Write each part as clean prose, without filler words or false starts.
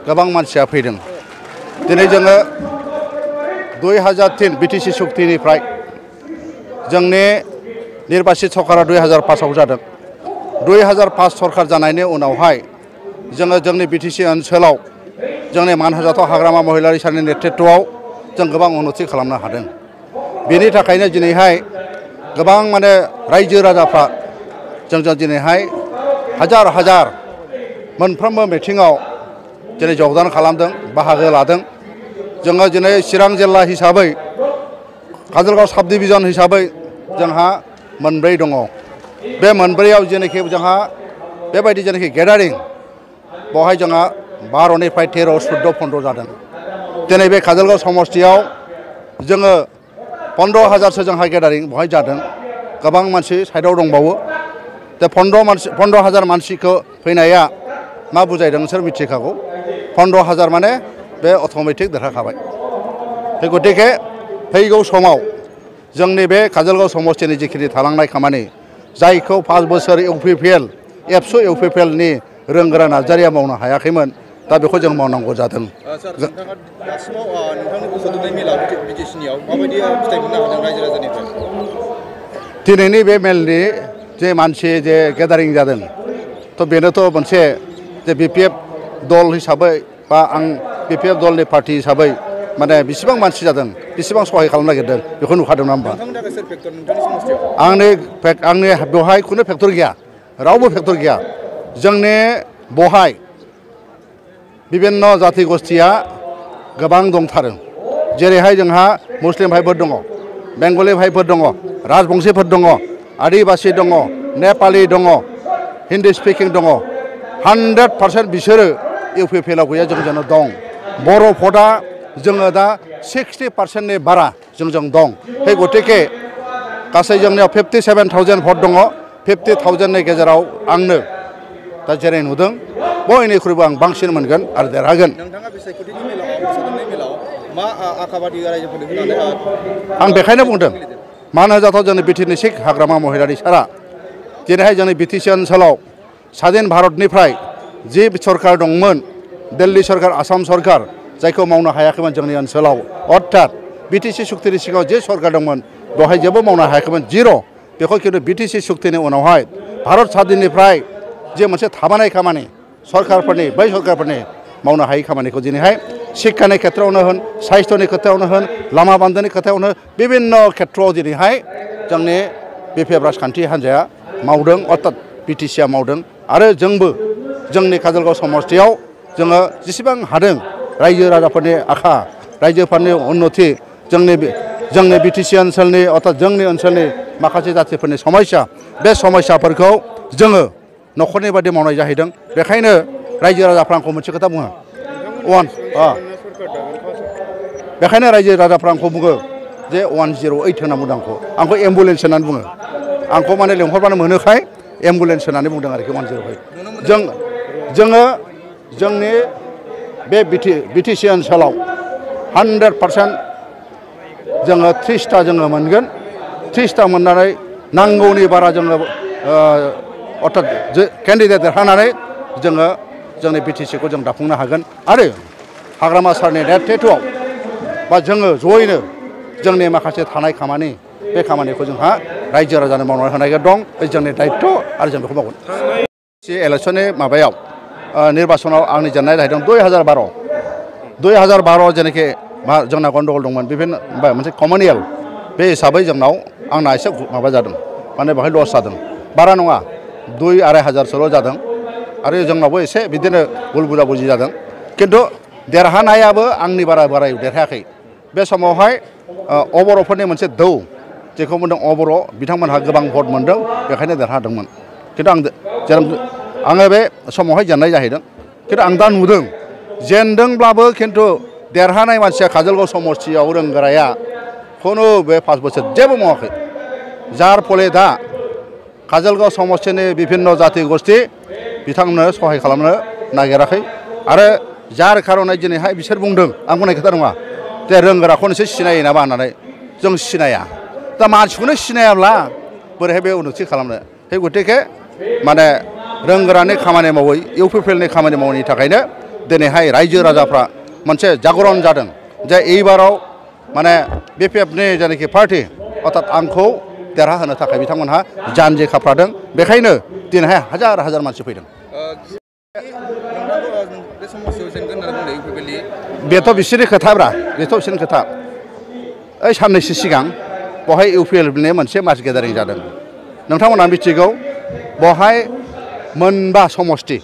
गोबां मानसिया फैदों दिनै जोङो 2003 बिटिसि सुक्तिनिफ्राय जोंनि निर्बासित सरकारा 2005 जादों 2005 सरकार जानायनि उनावहाय जोङो जोंनि बिटिसि ओनसोलाव जोंनि मानहोजाथाव हाग्रामा महिलारि साननि नेतृत्वआव जों गोबां उन्नति खालामनो हादों बेनि थाखायनो दिनैहाय गोबां माने रायजो राजाफ्रा जोंजों दिनैहाय हाजार हाजार मोनफ्रोमबो मिटिङाव दिनै जगदान खालामदों बाहागो लादों जोङो दिनै चिरां जिल्ला हिसाबै काजलगाव साब डिभिजन हिसाबै जोंहा मोनब्रै दङ बे मोनब्रैयाव जेनाखि जोंहा बेबायदि जेनाखि गेदारिं बेवहाय जोंहा 12निफ्राय 13, 14, 15 जादों दिनै बे काजलगाव समष्टियाव जोङो 15,000सो जोंहा गेदारिं बेवहाय जादों गोबां मानसि साइडआव दंबावो दा 15,000 मानसिखौ फैनाया मा बुजायदों नोंसोर मिथिखागौ 15,000 माने बे अट'मेटिक देरहाखाबाय गतिके फैगौ समाव जोंनि बे काजलगाव समष्टिनि जिखिनि थालांनाय खामानि जायखौ 5 बोसोर इउपिपिएल एबसु इउपिपिएलनि रोंगोरा नार्जारिया मावनो हायाखैमोन दा बेखौ जों मावनांगौ जादों दिनैनि बे मेलनि जे मानसि जे गेदारिं जादों थ' बेनोथ' मोनसे जे बिपिएफ दल हिसाबै बा आं बिपिएफ दलनि पार्टी हिसाबै माने बेसेबां मानसि जादों बेसेबां सहाय खालामनो नागिरदों बेखौ नुखादों ना होमबा आंनि बेवहाय खुनु फेक्टर गैया रावबो फेक्टर गैया जोंनि बेवहाय बिभिन्न जाति गस्थिया गोबां दंथारो जेरैहाय जोंहा मुस्लिम भाइफोर दङ बेंगलि भाइफोर दङ राजबंशीफोर दङ आदिबासी दङ नेपाली दङ हिन्दी स्पिकिं दङ 100% बिसोरो इउपिपिएलआव गैया जोंजों दं बर' भटआ जोङो दा 60%नि बारा जोंजों दं बे गतिके गासै जोंनियाव 57,000 भट दङ 50,000नि गेजेराव आंनो दा जेरै नुदों बयनिख्रुइबो आं बांसिन मोनगोन आरो देरहागोन आं बेखायनो बुंदों मानो होनजाथाव जोंनि बिटिनि सिक हाग्रामा महिलारि सारा दिनैहाय जोंनि बिटिसि ओनसोलाव स्वाधीन भारतनिफ्राय जि सरकार दंमोन दिल्ली सरकार आसाम सरकार जायखौ मावनो हायाखैमोन जोंनि ओनसोलाव अर्थात बिटिसि सुक्तिनि सिगाङाव जे सरकार दंमोन बेवहाय जेबो मावनो हायाखैमोन जिर' बेखौ खिन्थु बिटिसि सुक्तिनि उनावहाय भारत स्वाधीननिफ्राय जे मोनसे थाबानाय खामानि सरकारफोरनि बै सरकारफोरनि मावनो हायै खामानिखौ दिनैहाय शिक्षानि खेथ्रआवनो होन साहित्यनि खोथायावनो होन लामा बान्दोनि खोथायावनो बिभिन्न खेथ्रआव दिनैहाय जोंनि बिपिएफ राजखान्थि हान्जाया मावदों अर्थात बिटिसिआ मावदों आरो जोंबो जोंनि काजलगाव समष्टियाव जोङो जेसेबां हादों रायजो राजाफोरनि आखा रायजोफोरनि उन्नति जोंनि बिटिसि ओनसोलनि अर्थात जोंनि ओनसोलनि माखासे जातिफोरनि समस्या बे समस्याफोरखौ जोङो न'खरनि बायदि मावनाय जाहैदों बेखायनो रायजो राजाफ्रा आंखौ मोनसे खोथा बुङो बेखायनो रायजो राजाफ्रा आंखौ बुङो जे 108 होनना बुंदों आंखौ एम्बुलेन्स होननानै बुङो आंखौ माने लेंहरबानो मोनोखाय एम्बुलेन्स होननानै बुंदों आरोखि 108 जोङो जोंनि बे बिटिसि ओनसोलाव 100% जोङो 30टा जोङो मोनगोन 30टा मोननानै नांगौनि बारा जोङो अर्थात केन्डिडेट देरहानानै जोङो जोंनि बिटिसिखौ जों दाफुंनो हागोन आरो हाग्रामा सारनि नेतृत्वआव बा जोङो जयैनो जोंनि माखासे थानाय खामानि बे खामानिखौ जोंहा रायजो राजानो मावनानै होनाय दं बे जोंनि दायित्व आरो जों बेखौ मावगोन इलेक्सननि माबायाव निर्बासनाव आंनि जेननाय जाहैदों 2012 जेनाखि जोंना गन्दगल दंमोन बिभिन्न मोनसे कमनियेल बे हिसाबै जोंनाव आंना एसे माबा जादों माने बेवहाय लस जादों बारा नङा 2-2.5 हाजारसोल' जादों आरो जोंनावबो एसे बिदिनो भुल बुजाबुजि जादों किन्तु देरहानायाबो आंनि बाराय देरहायाखै बे समावहाय अबर'फोरनि मोनसे दौ जेखौ बुंदों अबर' बिथांमोनहा गोबां भट मोनदों बेखायनो देरहादोंमोन किन्तु आङो बे समावहाय जेननाय जाहैदों किन्तु आं दा नुदों जेनदोंब्लाबो किन्तु देरहानाय मानसिया काजलगाव समष्टियाव रोंगोराया खुनु बे 5 बोसोर जेबो मावाखै जार फले दा काजलगाव समष्टिनि बिभिन्न जाति गस्थि बिथांमोननो सहाय खालामनो नागिराखै आरो जार खारनै दिनैहाय बिसोर बुंदों आं बुंनाय खोथा नङा जे रोंगोराखौ नोंसोर सिनायो नामा होननानै जों सिनाया दा मानसिखौनो सिनायाब्ला बोरैहाय बे उन्नति खालामनो बे गतिके माने रोंगोरानि खामानि मावै इउपिपिएलनि खामानि मावैनि थाखायनो दिनैहाय रायजो राजाफ्रा मोनसे जागरण जादों जे एबाराव माने BPFनि जायनाखि पार्टी अर्थात आंखौ देरहाहोनो थाखाय बिथांमोनहा जानजि खाफ्रादों बेखायनो दिनैहाय हाजार हाजार मानसि फैदों बेथ' बिसोरनि खोथाब्रा बेथ' बिसोरनि खोथा ओइ साननैसो सिगां बहाय UPLनि मोनसे मास गेदारिं जादों नोंथांमोना मिथिगौ बहाय मोनबा समष्टि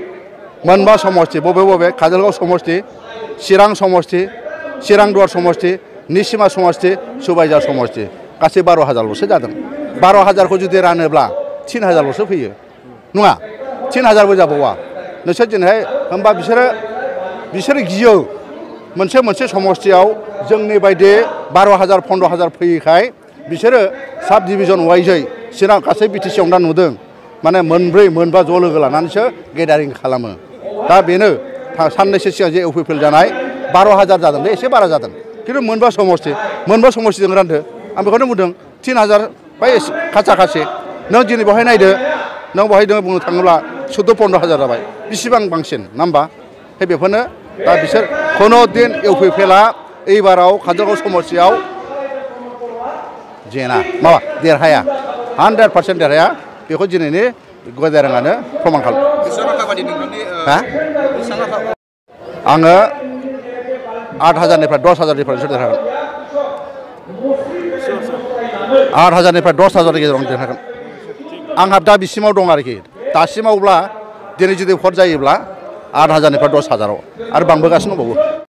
बबे बबे काजलगाव समष्टि चिरां समष्टि चिरांदुवार समष्टि निसिमा समष्टि सुबाइजार समष्टि गासै 12,000ल'सो जादों 12,000खौ जुदि रानोब्ला 3,000ल'सो फैयो नङा 3,000बो जाबावा नोंसोर दिनैहाय होमबा बिसोरो गियो मोनसे समष्टियाव जोंनि बायदि 12,000 15,000 फैयैखाय बिसोरो साब डिभिजन वाइजै चिरां गासै BTC आव दा नुदों माने मोनब्रै मोनबा ज' लोगो लानानैसो गेदारिं खालामो दा बेनो साननैसो सिगां जे UPPL जानाय 12,000 जादों बे एसे बारा जादों खिन्थु मोनबा समष्टिजों रानदो आं बेखौनो बुंदों 3,000 बा एसे खाथि नों दिनै बहाय नायदो नों बहाय बुंनो थाङोब्ला 14-15,000 जाबाय बेसेबां बांसिन नङा होमबा बेफोरनो दा बिसोर खुनु दिन UPPLआ एबाराव काजलगाव समष्टियाव जेना माबा देरहाया 100% देरहाया बेखौ दिनैनि गेदारिङानो प्रमान खालामो आङो 8,000निफ्राय 10,000निफ्रायसो देरहागोन 8,000निफ्राय 10,000नि गेजेराव देरहागोन आंहा दा बिसिमाव दं आरोखि दासिमावब्ला दिनै जुदि भट जायोब्ला 8,000निफ्राय 10,000आव आरो बांबोगासिनो दंबावो